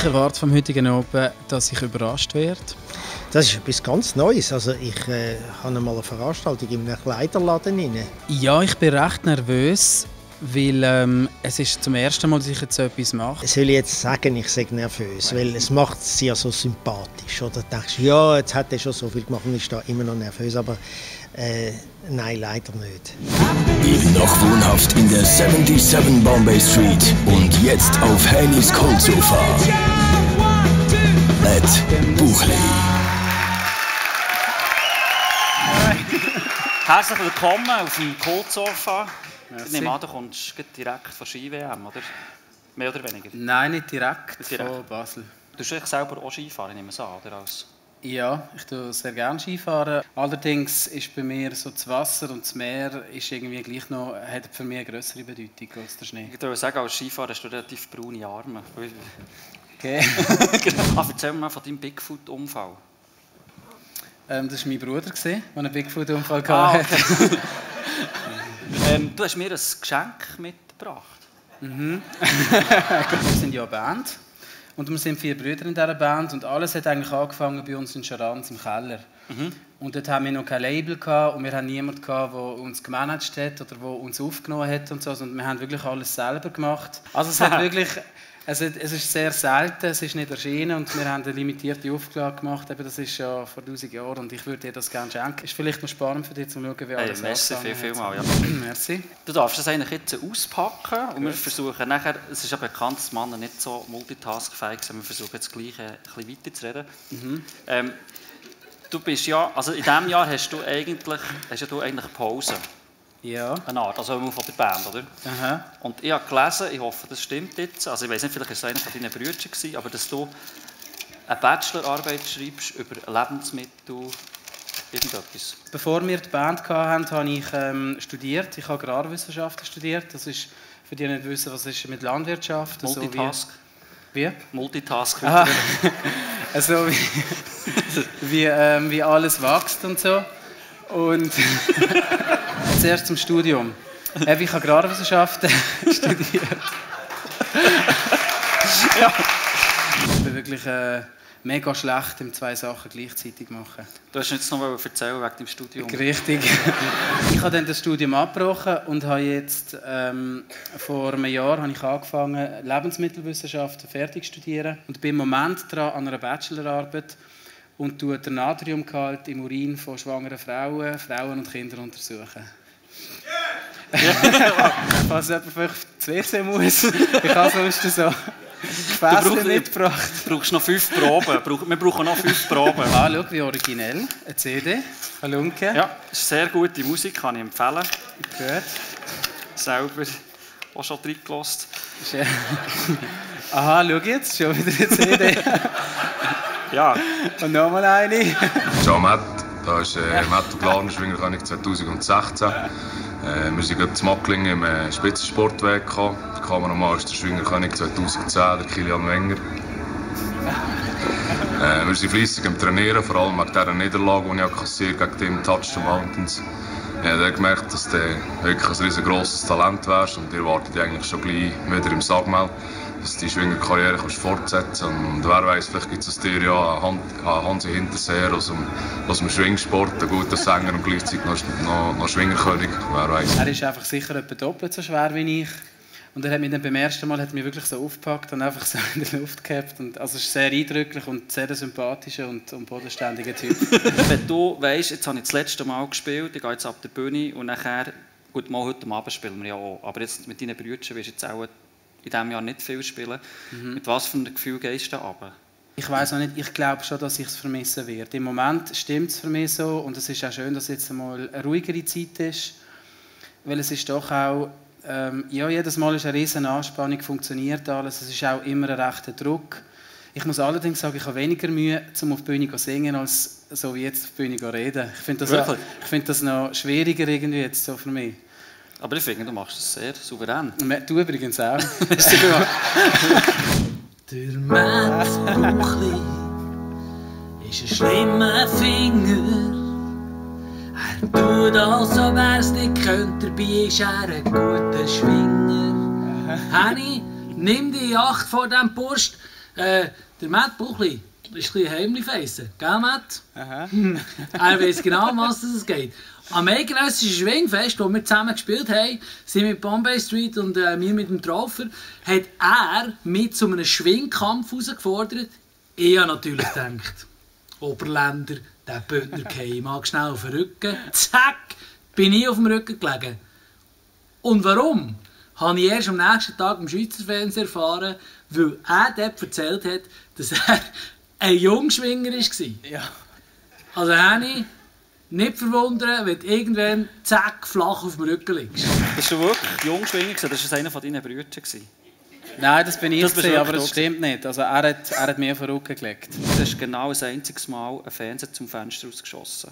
erwarte vom heutigen Abend, dass ich überrascht werde. Das ist etwas ganz Neues. Also ich habe einmal eine Veranstaltung in einem Kleiderladen rein. Ja, ich bin recht nervös, weil es ist zum ersten Mal, dass ich jetzt so etwas mache. Soll ich jetzt sagen, ich sei nervös, weil es macht sie ja so sympathisch. Oder denkst du, ja, jetzt hat er schon so viel gemacht und ist da immer noch nervös, aber nein, leider nicht. Eben noch wohnhaft in der 77 Bombay Street und jetzt auf Hennys Coldsofa. Ed Buchli. Herzlich willkommen auf dem Coldsofa. Ich nehme an, du kommst direkt von Ski-WM, oder? Mehr oder weniger? Nein, nicht direkt, von Basel. Du hast selber auch Skifahren, nehme ich an, oder? Ja, ich tue sehr gerne Skifahren. Allerdings ist bei mir so das Wasser und das Meer ist irgendwie gleich noch, hat für mich eine größere Bedeutung als der Schnee. Ich würde sagen, als Skifahrer hast du relativ braune Arme. Okay. Erzähl mir mal von deinem Bigfoot-Unfall. Das war mein Bruder, der einen Bigfoot-Unfall hatte. Okay. Du hast mir ein Geschenk mitgebracht. Mhm. Wir sind ja eine Band. Und wir sind 4 Brüder in dieser Band und alles hat eigentlich angefangen bei uns in Scharans im Keller. Mhm. Und dort haben wir noch kein Label gehabt und wir hatten niemanden gehabt, der uns gemanagt hat oder der uns aufgenommen hat und so. Und wir haben wirklich alles selber gemacht. Also es hat wirklich, es ist sehr selten, es ist nicht erschienen und wir haben eine limitierte Auflage gemacht. Eben, das ist ja vor 1000 Jahren und ich würde dir das gerne schenken. Ist vielleicht noch spannend für dich, zu schauen, wie alles angefangen hat. Vielmal, ja. Merci. Du darfst das eigentlich jetzt auspacken und wir versuchen nachher, es ist ja bekannt, dass Männer nicht so multitaskfähig sind, wir versuchen jetzt gleich ein bisschen weiterzureden. Mhm. Du bist ja, also in diesem Jahr hast du eigentlich Pause. Ja. Eine Art, also von der Band, oder? Aha. Und ich habe gelesen, ich hoffe, das stimmt jetzt, also ich weiß nicht, vielleicht war es einer von deinen Brüdern, aber dass du eine Bachelorarbeit schreibst über Lebensmittel, irgendetwas. Bevor wir die Band hatten, habe ich studiert. Ich habe Agrarwissenschaften studiert. Das ist, für die, die nicht wissen, was ist mit Landwirtschaft. Multitask. Also wie? Multitask. Also wie alles wächst und so. Und zuerst zum Studium. Ich habe Agrarwissenschaften studiert. Ja. Ich bin wirklich mega schlecht, im 2 Sachen gleichzeitig machen. Du hast jetzt noch erzählen wegen dem Studium. Richtig. Ich habe dann das Studium abgebrochen und habe jetzt vor einem Jahr habe ich angefangen, Lebensmittelwissenschaften fertig zu studieren und bin im Moment dran an einer Bachelorarbeit und tue den Natriumgehalt im Urin von schwangeren Frauen und Kindern untersuchen. Yeah. Falls jemand vielleicht zu WC muss, ich habe sonst so Gefäße mitgebracht. Du brauchst noch 5 Proben. Wir brauchen noch 5 Proben. Ah, schau, wie originell. Eine CD, Halunke. Ja, ist sehr gute Musik, kann ich empfehlen. Gut. Selber auch schon reingelassen. Aha, schau jetzt, schon wieder eine CD. Ja. Und nochmal eine. Ciao Matt, das ist Matt Gladenschwingerkönig 2016. Wir sind gerade zu Macklingen im Spitzensportweg gekommen. Der Kameramann ist der Schwingerkönig 2010, der Kilian Wenger. Wir sind fleissig am Trainieren, vor allem wegen dieser Niederlage, die ich kassiert gegen Team Touch the Mountains. Ich habe gemerkt, dass du wirklich ein riesengroßes Talent wärst und ich erwarte eigentlich schon gleich wieder im Sagmel, dass du die Schwingerkarriere fortsetzen kannst. Und wer weiß, vielleicht gibt es dir ja einen Hansi Hinterseher aus dem Schwingsport, ein guter Sänger und gleichzeitig noch Schwingerkönig, wer weiß. Er ist einfach sicher etwa doppelt so schwer wie ich. Und er hat mich dann beim ersten Mal mich wirklich so aufgepackt und einfach so in die Luft gehabt. Und also es ist sehr eindrücklich und sehr sympathischer und bodenständiger Typ. Wenn du weißt, jetzt habe ich das letzte Mal gespielt, ich gehe jetzt ab der Bühne und nachher, gut, mal heute Abend spielen wir ja auch, aber jetzt mit deinen Brüdern wirst du jetzt auch in diesem Jahr nicht viel spielen. Mhm. Mit was für einem Gefühl gehst du runter? Ich weiß auch nicht, ich glaube schon, dass ich es vermissen werde. Im Moment stimmt es für mich so und es ist auch schön, dass jetzt einmal eine ruhigere Zeit ist, weil es ist doch auch, ja, jedes Mal ist eine riesige Anspannung, funktioniert alles, es ist auch immer ein rechter Druck. Ich muss allerdings sagen, ich habe weniger Mühe, um auf die Bühne zu singen, als so wie jetzt auf die Bühne zu reden. Ich finde das noch schwieriger irgendwie jetzt so für mich. Aber ich finde, du machst es sehr souverän. Du übrigens auch. Der Matt Buchli ist ein schlimmer Finger. Er tut, als ob er es nicht könnte, dabei ist er ein guter Schwinger. Henny, nimm die Acht vor dem Burst. Der Matt Buchli ist ein bisschen Heimli-Face. Gell, Matt? Aha. Er weiss genau, um was es geht. Am eidgenössischen Schwingfest, wo wir zusammen gespielt haben, sind mit Bombay Street und wir mit dem Traufer, hat er mit zu einem Schwingkampf herausgefordert. Ich habe natürlich gedacht, Oberländer, der Bündner Kei mag schnell auf den Rücken. Zack, bin ich auf dem Rücken gelegen. Und warum? Habe ich erst am nächsten Tag im Schweizer Fernsehen erfahren, weil er dort erzählt hat, dass er ein Jungschwinger war. Ja. Also Henny, nicht verwundern, wenn du irgendwann zack, flach auf dem Rücken liegst. Das war wirklich Jungschwinger, das war einer von deinen Brüdern. Nein, das bin ich, Das bist du aber wirklich das stimmt nicht. Also er hat mir auf den Rücken gelegt. Du hast genau ein einziges Mal einen Fernseher zum Fenster rausgeschossen.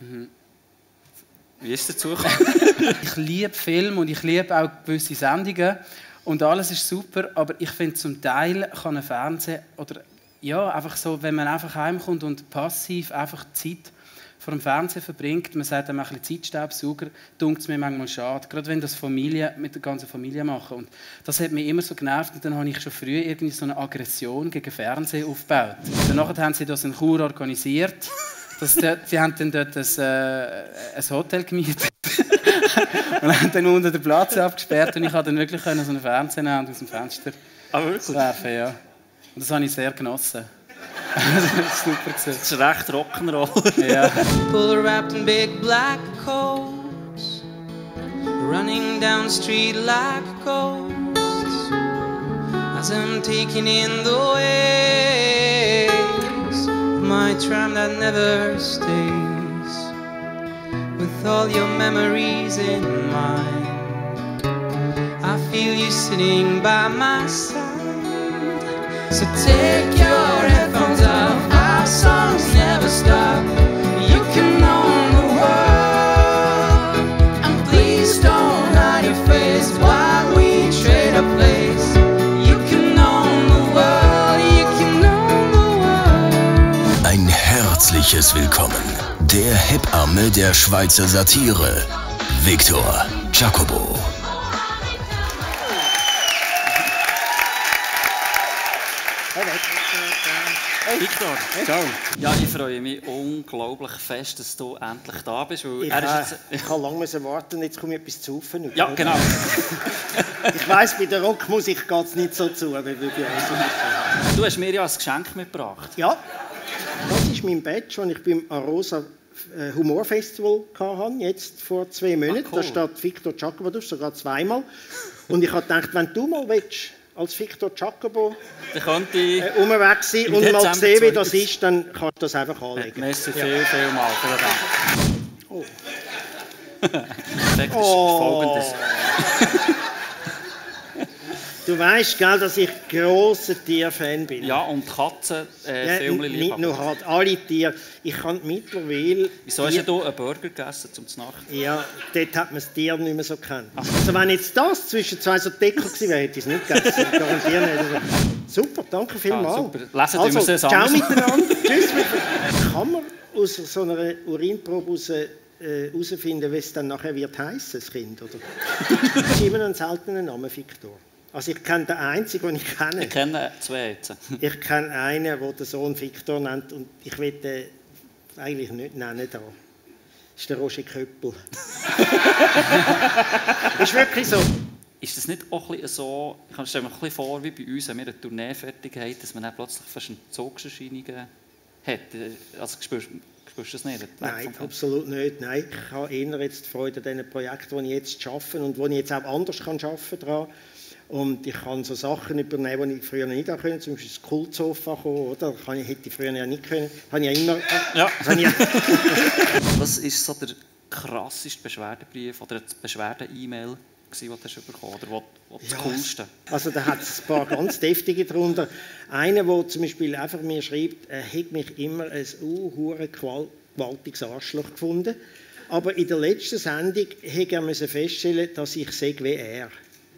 Wie ist es dazu gekommen? Ich liebe Film und ich liebe auch gewisse Sendungen und alles ist super, aber ich finde zum Teil kann ein Fernsehen oder ja, einfach so, wenn man einfach heimkommt und passiv einfach Zeit vor dem Fernsehen verbringt, man sagt dann ein bisschen Zeitstaubsauger, dunkt es mir manchmal schade, gerade wenn das Familie mit der ganzen Familie machen und das hat mich immer so genervt und dann habe ich schon früh irgendwie so eine Aggression gegen Fernsehen aufgebaut. Danach haben sie das in Chur organisiert. Sie haben dann dort ein Hotel gemietet und haben dann unten den Platz abgesperrt und ich konnte dann wirklich so einen Fernseher nehmen und aus dem Fenster werfen. Ja. Und das habe ich sehr genossen. Das war super. Das ist recht Rock'n'Roll. Ja. People wrapped in big black coats, running down the street like ghosts, as I'm taking in the waves, my tram that never stays, with all your memories in mind. I feel you sitting by my side, so take your headphones off, our songs never stop. You can own the world, and please don't hide your face while we trade a place. You can own the world, you can own the world. Ein herzliches Willkommen. Der Hebamme der Schweizer Satire, Victor Jacobo. Hey Victor. Ciao. Ja, ich freue mich unglaublich fest, dass du endlich da bist. Weil Ich habe lange warten, jetzt komme ich etwas zu saufen. Ja, genau. Ich weiss, bei der Rockmusik geht es nicht so zu, wie bei uns. Du hast mir ja ein Geschenk mitgebracht. Ja, das ist mein Badge, den ich beim Arosa Humorfestival hatte, jetzt vor 2 Monaten. Cool. Da steht Victor Jacobo drauf, sogar zweimal. Und ich habe gedacht, wenn du mal willst, als Victor Jacobo Dann könnte ich unterwegs sein und mal sehen, wie das ist, dann kannst du das einfach anlegen. Merci viel mal. Vielen Dank. Oh. Perfekt ist Folgendes. Du weißt, gell, dass ich grosser Tierfan bin. Ja, und Katzen, Filme nicht nur halt, alle Tiere. Ich kann mittlerweile... Wieso hast du einen Burger gegessen zum Nacht? Ja, dort hat man das Tier nicht mehr so gekannt. Also wenn jetzt das zwischen 2 so Decker gewesen wäre, hätte ich es nicht gegessen. Ich garantiere nicht. Super, danke vielmals. Super. Lesen Also, wir es ciao anders. miteinander. Tschüss. Kann man aus so einer Urinprobe herausfinden, wie es dann nachher wird heissen, das Kind? Oder? Das ist immer ein seltener Name, Victor. Also ich kenne den einzigen, den ich kenne. Ich kenne 2 jetzt. Ich kenne einen, der den Sohn Victor nennt und ich will den eigentlich nicht nennen da. Das ist der Roger Köppel. Das ist wirklich so. Ist das nicht auch ein bisschen so, ich stelle mir ein bisschen vor, wie bei uns, wenn wir eine Tournee fertig haben, dass man dann plötzlich fast Entzugserscheinungen hat? Also spürst du das nicht? Nein, absolut nicht. Nein, ich habe eher jetzt die Freude an diesen Projekten, die ich jetzt arbeite und die ich jetzt auch anders arbeiten kann. Und ich kann so Sachen übernehmen, die ich früher nicht auch können, zum Beispiel das Kultsofa kommen, oder? Hätte ich früher ja nicht können. Habe ich ja immer... Ja. Was ist so der krasseste Beschwerdebrief oder die Beschwerde-E-Mail, die du hast bekommen hast, oder das Coolste? Also da hat es ein paar ganz deftige drunter. Einer, der zum Beispiel einfach mir schreibt, er hätte mich immer ein gewaltiges Arschloch gefunden. Aber in der letzten Sendung hätte er feststellen, dass ich sage wie er.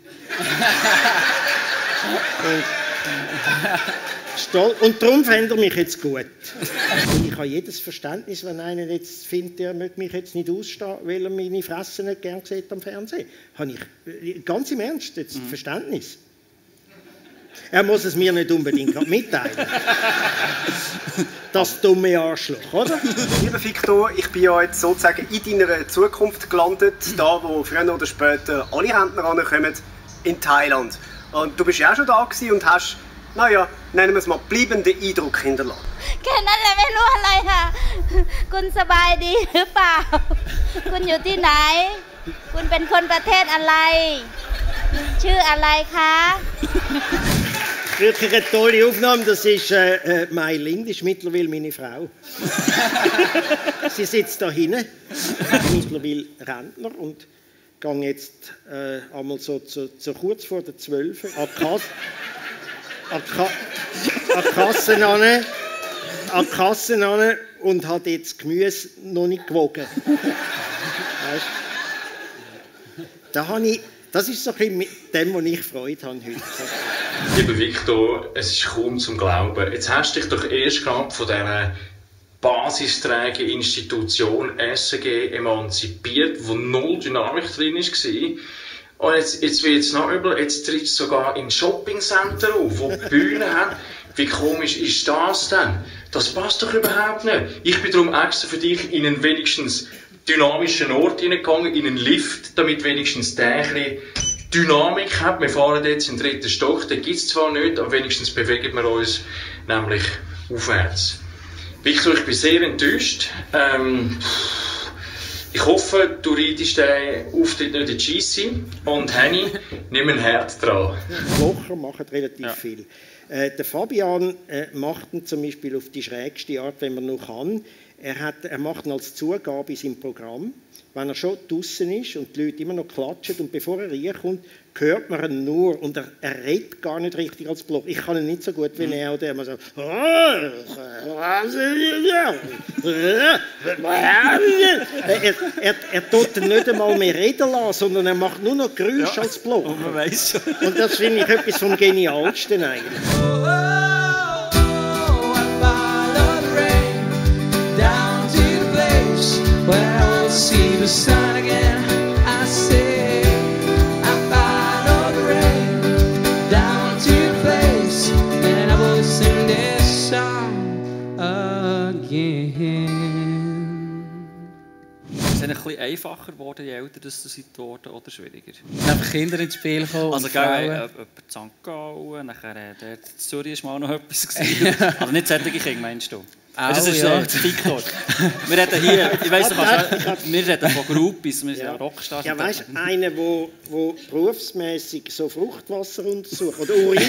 Und darum fände er mich jetzt gut. Und ich habe jedes Verständnis, wenn einer jetzt findet, der möchte mich jetzt nicht ausstehen, weil er meine Fresse nicht gern sieht am Fernsehen. Habe ich ganz im Ernst jetzt Verständnis. Er muss es mir nicht unbedingt mitteilen. Das dumme Arschloch, oder? Lieber Victor, ich bin ja jetzt sozusagen in deiner Zukunft gelandet, da wo früher oder später alle Rentner rankommen, in Thailand. Und du bist ja auch schon da gewesen und hast, naja, nennen wir es mal, bleibenden Eindruck hinterlassen. แค่นั้นแหละไม่รู้อะไรค่ะคุณสบายดีหรือเปล่าคุณอยู่ที่ไหนคุณเป็นคนประเทศอะไรชื่ออะไรคะ Wirklich eine tolle Aufnahme. Das ist Mai Lind, ist mittlerweile meine Frau. Sie sitzt da hinten, mittlerweile Rentner und gehe jetzt einmal so kurz vor der 12 an die Kasse ran und hat jetzt Gemüse noch nicht gewogen. Das ist so ein bisschen mit dem, was ich Freude habe heute. Lieber Victor, es ist kaum zum Glauben. Jetzt hast du dich doch erst gerade von dieser basisträgen Institution SRG emanzipiert, wo null Dynamik drin war. Und jetzt wird es noch übel, jetzt tritt es sogar in Shoppingcenter auf, wo die Bühne haben. Wie komisch ist das denn? Das passt doch überhaupt nicht. Ich bin darum extra für dich in einen wenigstens dynamischen Ort hineingegangen, in einen Lift, damit wenigstens der ein bisschen Dynamik hat. Wir fahren jetzt in den 3. Stock, den gibt es zwar nicht, aber wenigstens bewegen wir uns nämlich aufwärts. Victor, ich bin sehr enttäuscht. Ich hoffe, du reitest den Auftritt nicht in die Scheisse. Und Henny, nimm ein Herz dran. Locher machen relativ viel. Der Fabian macht ihn zum Beispiel auf die schrägste Art, wenn man noch kann. Er macht ihn als Zugabe in seinem Programm, wenn er schon draußen ist und die Leute immer noch klatschen. Und bevor er reinkommt, hört man ihn nur. Und er redet gar nicht richtig als Block. Ich kann ihn nicht so gut wie er. Oder immer so. Er tut ihn nicht einmal mehr reden lassen, sondern er macht nur noch Geräusche als Block. Und das finde ich etwas vom Genialsten eigentlich. See the sun again, I say I follow the rain down to the place, and I will sing this song again. Ist es ein bisschen einfacher geworden, je älter du geworden oder schwieriger? Einfach Kinder ins Spiel kommen. Also, jemand St. Gallen, nachher in Zürich war mal noch etwas. Also nicht solche Kinder, meinst du? Das ist ja Victor. Wir reden hier, ich weiss noch, wir reden von Groupies, wir sind ja Rockstars. Ja, weißt du, einer, der berufsmässig so Fruchtwasser untersucht oder Urin.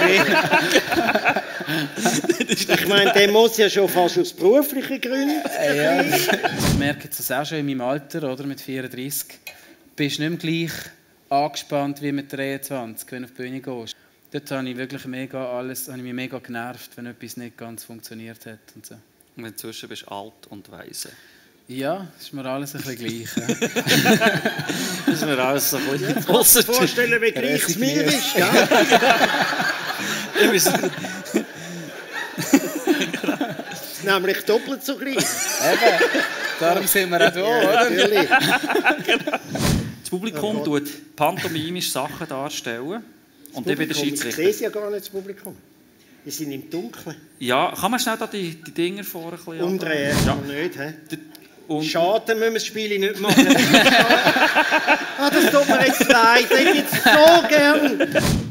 Ich meine, der muss ja schon fast aus beruflichen Gründen. Ja. Ich merke jetzt das auch schon in meinem Alter, oder, mit 34. Du bist nicht mehr gleich angespannt wie mit 23, wenn du auf die Bühne gehst. Dort habe ich wirklich mich mega genervt, wenn etwas nicht ganz funktioniert hat. Und so. Und inzwischen bist du alt und weise. Ja, ist mir alles ein bisschen gleich. Ja. Ist mir alles so gut. Ich kann mir vorstellen, wie gleich es mir ist, gell? Nämlich doppelt so gleich. Eben, darum sind wir auch da, oder? Natürlich. Das Publikum tut pantomimisch Sachen darstellen. Und ich bin der Schiedsrichter. Ich sehe es ja gar nicht, das Publikum. Wir sind im Dunkeln. Ja, kann man schnell da die Dinger vorne ein bisschen umdrehen? Ja. Nicht, hä? Schade, dann müssen wir das Spiel nicht machen. Das tut mir jetzt leid, ich hätte es so gern.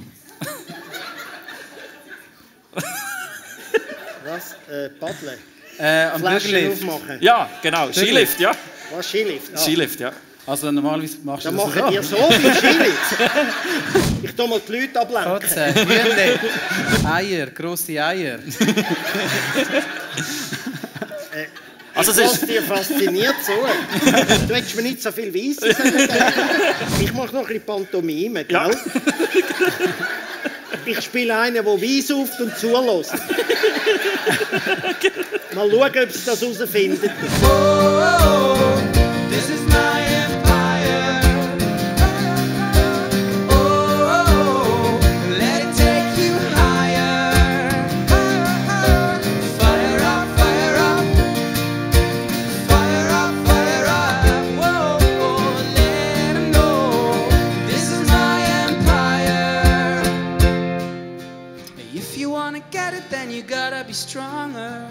Was? Paddeln? Flaschen aufmachen? Ja, genau. Skilift, ja. Was, Skilift? Skilift, ja. Also normalerweise machst du das so. Dann machen wir so viel Skilift. Ich tue mal die Leute ablenken. Gemüse, Eier, grosse Eier. Also ich lasse dir fasziniert so. Du hättest mir nicht so viel Weisses sagen. Ich mache noch ein bisschen Pantomime, gell? Ja. Ich spiele einen, der Weiss ruft und zulässt. Mal schauen, ob sie das herausfinden. Oh, this is my empire. Oh, let it take you higher. Fire up, fire up. Fire up, fire up. Whoa, let them know this is my empire. then you gotta be stronger.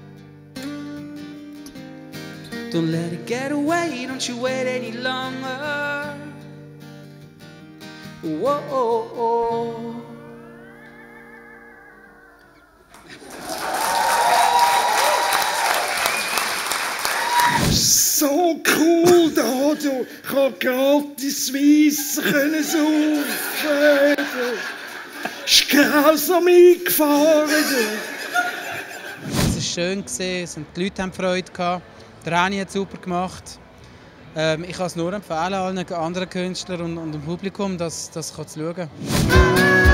Don't let it get away, don't you wait any longer. Whoa, oh, oh. So cool da, du. Ich konnte gratis Weiss saufen. Ist grausam eingefahren. Es war schön, die Leute haben Freude gehabt. Der Rani hat es super gemacht. Ich kann es nur empfehlen, allen anderen Künstlern und dem Publikum, das zu schauen.